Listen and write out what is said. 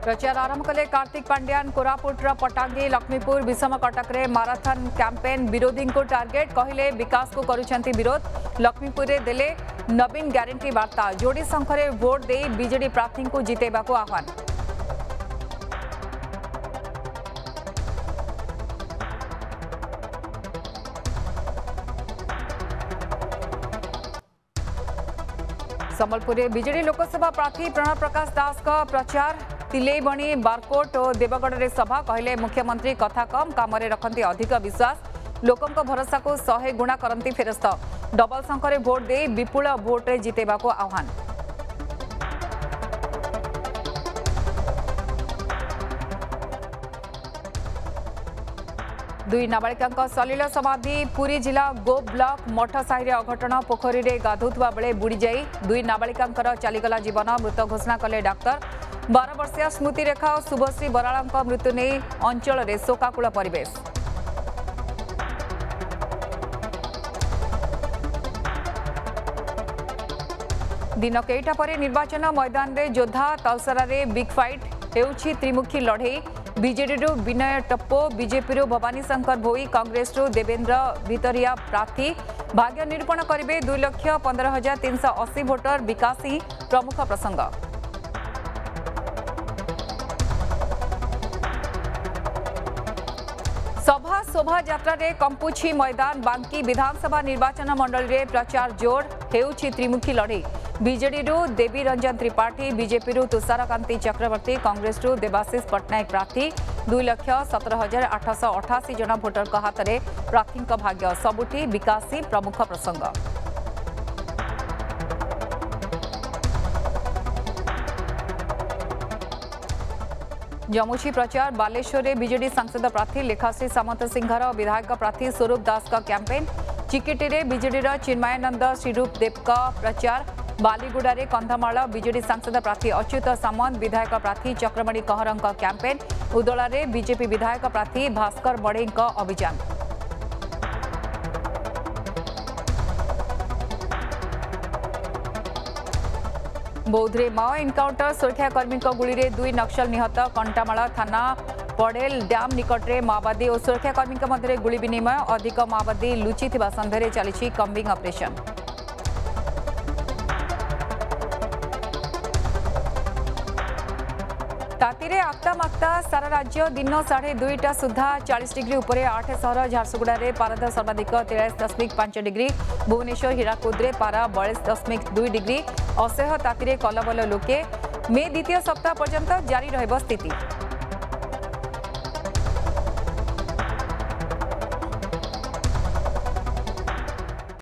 प्रचार आरंभ कले कार्तिक पांड्यान कोरापुटर पटांगी लक्ष्मीपुर विषम कटक रे माराथन कैंपेन विरोधी को टार्गेट कहले विकास को करुछंती विरोध लक्ष्मीपुर रे देले नवीन ग्यारंटी वार्ता जोड़ी संख्या भोट दे बीजेडी प्रार्थी को जितेबा को आह्वान। संबलपुर बीजेडी लोकसभा प्रार्थी प्रणव प्रकाश दास का प्रचार तिलेबणी बारकोट और देवगढ़ रे सभा कहले मुख्यमंत्री कथा कम काम रखती अधिक विश्वास लोकों भरोसा को 100 गुणा करती फेरस्त डबल संख्या भोट दे विपुल भोट रे जितेबा को आह्वान। दुई नाबालिका सलिल समाधि पुरी जिला गो ब्लॉक मठ साहि अघटन पोखरी रे गाधुवा बेले बुड़ी जाई दुई नाबालिका चलीगला जीवन मृत घोषणा कले डाक्तर 12 वर्षीय स्मृति रेखा और शुभश्री बराला मृत्यु नहीं अंचल में शोकाकुल परिवेश। दिन केटा पर निर्वाचन मैदान रे जोधा तलसरा रे बिग फाइट हेउछि त्रिमुखी लड़ई बीजेडी विनय टप्पो बीजेपी भवानी शंकर भोई कांग्रेस देवेंद्र भितरिया प्रार्थी भाग्य निरूपण करेंगे 2,15,380 भोटर विकास ही प्रमुख प्रसंग। सभा शोभा यात्रा रे कंपुछि मैदान बांकी विधानसभा निर्वाचन मंडल रे प्रचार जोर हेउछि त्रिमुखी लड़ई बीजेडी देवी रंजन त्रिपाठी बीजेपी तुषारकांति चक्रवर्ती कांग्रेस देवाशीष पट्टनायक प्रार्थी 2,17,888 जन भोटर हाथ में प्रार्थी भाग्य सबुठी विकास ही प्रमुख प्रसंग। जमुची प्रचार बालेश्वर में बीजेडी सांसद प्रार्थी लेखाश्री सामंत सिंहर विधायक प्रार्थी स्वरूप दास का कैंपेन चिकिटी में बीजेडी चिन्मयानंद श्रीरूप देव का प्रचार बालीगुड़ा रे कंधमाल बीजेडी सांसद प्रार्थी अच्युत सामंत विधायक प्रार्थी चक्रमणि कहर कैंपेन उदला रे बीजेपी विधायक प्रार्थी भास्कर बड़े अभियान। बौद्धे माओ इनकाउंटर सुरक्षाकर्मी गुली रे 2 नक्सल निहत कंटामाल थाना पड़ेल डैम निकट में माओवादी और सुरक्षाकर्मी मध्य गुली विनिमय अधिक माओवादी लुचि सन्देह चली कम्बिंग ऑपरेशन। तातीरे आक्ता माक्ता सारा राज्य दिन 2:30 सुधा 40 डिग्री उपरे 8 सहर झारसुगुड़ा रे पारा सर्वाधिक 43.5 डिग्री भुवनेश्वर हीराकुद रे पारा 42.2 डिग्री असह्य तातीरे कलबल लोके मे द्वितीय सप्ताह पर्यंत जारी रहब स्थिति।